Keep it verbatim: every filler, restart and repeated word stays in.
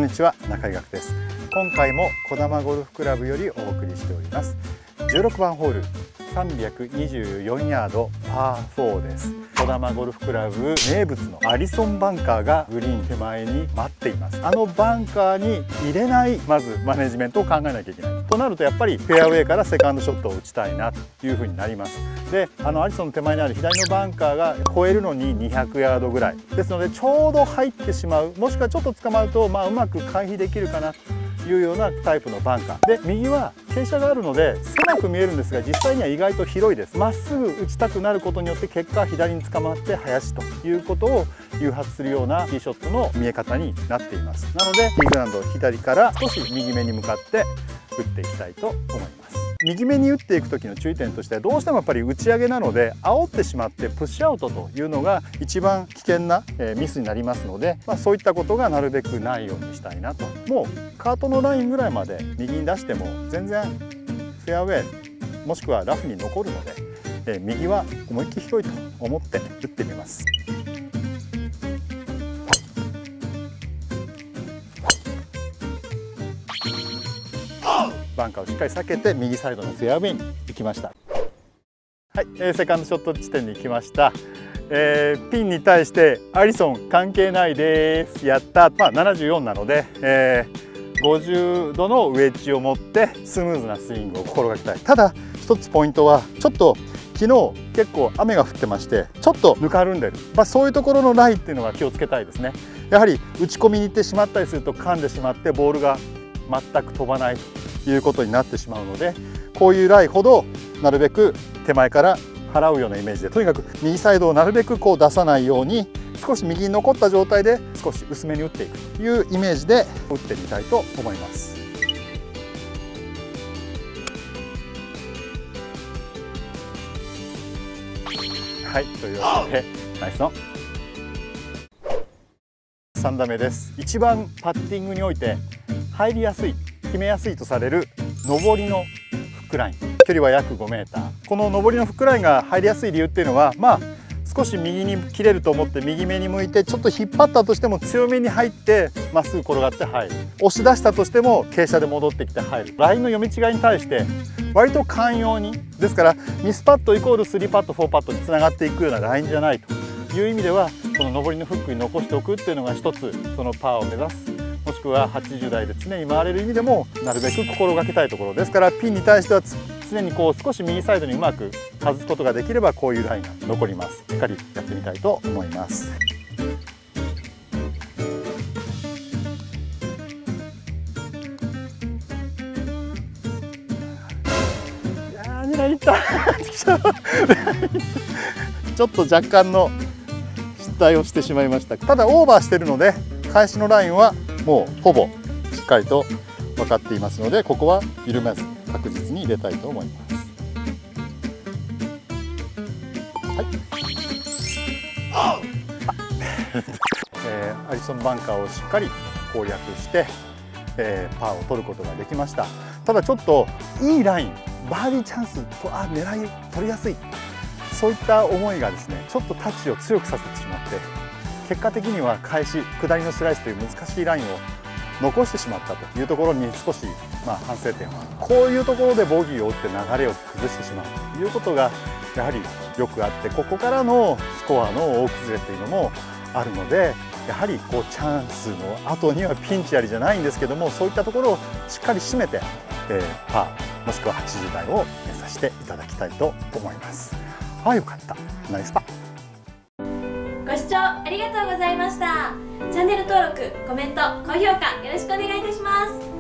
にちは、中井岳です。今回も小玉ゴルフクラブよりお送りしております。じゅうろくばんホール、さんびゃくにじゅうよんヤードパーフォーです。小玉ゴルフクラブ名物のアリソンバンカーがグリーン手前に待っています。あのバンカーに入れない、まずマネジメントを考えなきゃいけないとなると、やっぱりフェアウェイからセカンドショットを打ちたいなというふうになります。で、あのアリソンの手前にある左のバンカーが越えるのににひゃくヤードぐらいですので、ちょうど入ってしまう、もしくはちょっと捕まると、まあ、うまく回避できるかなというようなタイプのバンカーで、右は傾斜があるので狭く見えるんですが、実際には意外と広いです。まっすぐ打ちたくなることによって、結果左に捕まって林ということを誘発するようなティーショットの見え方になっています。なのでティーグラウンド左から少し右目に向かって打っていきたいと思います。右目に打っていく時の注意点としては、どうしてもやっぱり打ち上げなので煽ってしまってプッシュアウトというのが一番危険なミスになりますので、まあ、そういったことがなるべくないようにしたいなと。もうカートのラインぐらいまで右に出しても全然フェアウェイもしくはラフに残るので、え右は思いっきり広いと思って打ってみます。バンカーをしっかり避けて右サイドのフェアウェイに行きました。はい、えー、セカンドショット地点に行きました。えー、ピンに対してアリソン関係ないです。やった。まあ、ななじゅうよんなので、えー、ごじゅうどのウェッジを持ってスムーズなスイングを心がけたい。ただ一つポイントは、ちょっと昨日結構雨が降ってまして、ちょっとぬかるんでる、まあ、そういうところのライっていうのが気をつけたいですね。やはり打ち込みに行ってしまったりすると、噛んでしまってボールが全く飛ばないということになってしまうので、こういうライほどなるべく手前から払うようなイメージで、とにかく右サイドをなるべくこう出さないように、少し右に残った状態で少し薄めに打っていくというイメージで打ってみたいと思います。はい、というわけでナイスのさん打目です。一番パッティングにおいて入りやすい、決めやすいとされる上りのフックライン、距離は約ごメーター。この上りのフックラインが入りやすい理由っていうのは、まあ少し右に切れると思って右目に向いてちょっと引っ張ったとしても強めに入ってまっすぐ転がって入る、押し出したとしても傾斜で戻ってきて入る、ラインの読み違いに対して割と寛容に、ですからミスパットイコールスリーパットフォーパットにつながっていくようなラインじゃないという意味では、この上りのフックに残しておくっていうのが一つ、そのパーを目指す、もしくははちじゅうだいで常に回れる意味でもなるべく心がけたいところですから、ピンに対しては常にこう少し右サイドにうまく外すことができれば、こういうラインが残ります。しっかりやってみたいと思います。いやー、狙いいったちょっと若干の失態をしてしまいました。ただオーバーしてるので、返しのラインはもうほぼしっかりと分かっていますので、ここは緩めず確実に入れたいと思います。はいえー、アリソンバンカーをしっかり攻略して、えー、パーを取ることができました。ただちょっといいライン、バーディーチャンスと、あ、狙い取りやすい、そういった思いがですね、ちょっとタッチを強くさせてしまって、結果的には返し下りのスライスという難しいラインを残してしまったというところに少し、まあ、反省点は、こういうところでボギーを打って流れを崩してしまうということがやはりよくあって、ここからのスコアの大崩れというのもあるので、やはりこうチャンスの後にはピンチありじゃないんですけども、そういったところをしっかり締めて、えー、パーもしくははちじゅうだいを目指していただきたいと思います。ああ、よかった、ナイスパー。 ご視聴ありがとうございました。チャンネル登録、コメント、高評価よろしくお願いいたします。